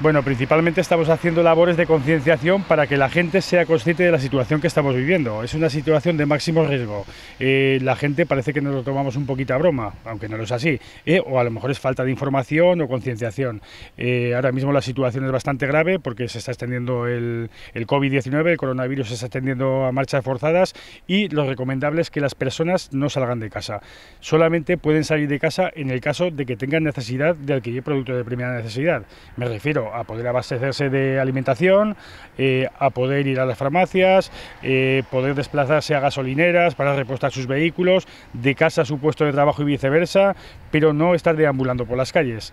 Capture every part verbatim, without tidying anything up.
Bueno, principalmente estamos haciendo labores de concienciación para que la gente sea consciente de la situación que estamos viviendo. Es una situación de máximo riesgo. Eh, la gente parece que nos lo tomamos un poquito a broma, aunque no lo es así. Eh, o a lo mejor es falta de información o concienciación. Eh, ahora mismo la situación es bastante grave porque se está extendiendo el, el COVID diecinueve, el coronavirus se está extendiendo a marchas forzadas y lo recomendable es que las personas no salgan de casa. Solamente pueden salir de casa en el caso de que tengan necesidad de adquirir productos de primera necesidad. Me refiero a poder abastecerse de alimentación, eh, a poder ir a las farmacias, eh, poder desplazarse a gasolineras para repostar sus vehículos, de casa a su puesto de trabajo y viceversa, pero no estar deambulando por las calles.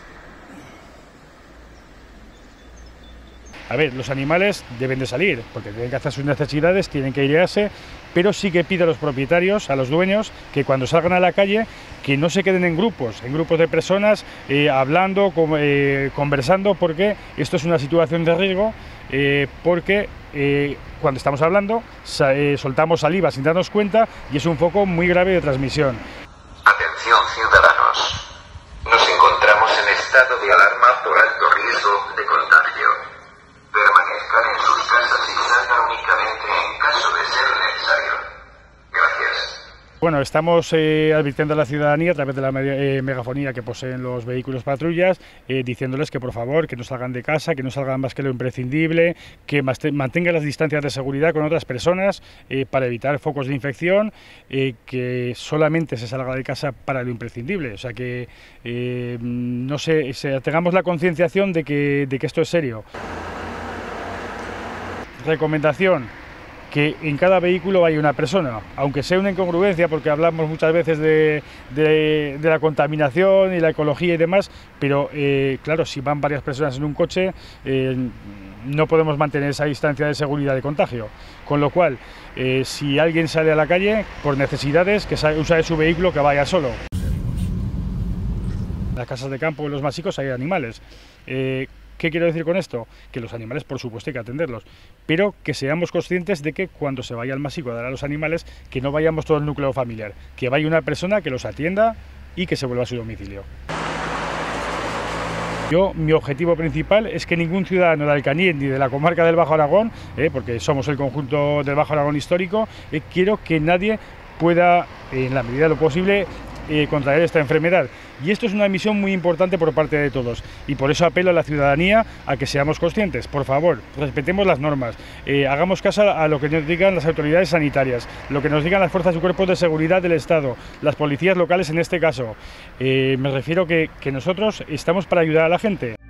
A ver, los animales deben de salir, porque tienen que hacer sus necesidades, tienen que irse, pero sí que pido a los propietarios, a los dueños, que cuando salgan a la calle, que no se queden en grupos, en grupos de personas, eh, hablando, com eh, conversando, porque esto es una situación de riesgo, eh, porque eh, cuando estamos hablando, eh, soltamos saliva sin darnos cuenta, y es un foco muy grave de transmisión. Atención ciudadanos, nos encontramos en estado de alarma por alto riesgo de contagio. Permanezcan en sus casas y salgan únicamente en caso de ser necesario. Gracias. Bueno, estamos eh, advirtiendo a la ciudadanía a través de la eh, megafonía que poseen los vehículos patrullas, eh, diciéndoles que por favor que no salgan de casa, que no salgan más que lo imprescindible, que mantengan las distancias de seguridad con otras personas eh, para evitar focos de infección, eh, que solamente se salga de casa para lo imprescindible. O sea que eh, no sé, se, tengamos la concienciación de que, de que esto es serio. Recomendación: que en cada vehículo vaya una persona, aunque sea una incongruencia porque hablamos muchas veces de, de, de la contaminación y la ecología y demás, pero eh, claro, si van varias personas en un coche eh, no podemos mantener esa distancia de seguridad de contagio, con lo cual eh, si alguien sale a la calle por necesidades, que usa de su vehículo, que vaya solo. En las casas de campo, en los masicos, hay animales. Eh, ¿Qué quiero decir con esto? Que los animales, por supuesto, hay que atenderlos, pero que seamos conscientes de que cuando se vaya al masico a dar a los animales, que no vayamos todo el núcleo familiar, que vaya una persona que los atienda y que se vuelva a su domicilio. Yo, mi objetivo principal es que ningún ciudadano de Alcañiz ni de la comarca del Bajo Aragón, eh, porque somos el conjunto del Bajo Aragón histórico, eh, quiero que nadie pueda, en la medida de lo posible, Eh, contraer esta enfermedad, y esto es una misión muy importante por parte de todos, y por eso apelo a la ciudadanía a que seamos conscientes. Por favor, respetemos las normas, eh, hagamos caso a lo que nos digan las autoridades sanitarias, lo que nos digan las fuerzas y cuerpos de seguridad del Estado, las policías locales en este caso. Eh, me refiero que, que nosotros estamos para ayudar a la gente.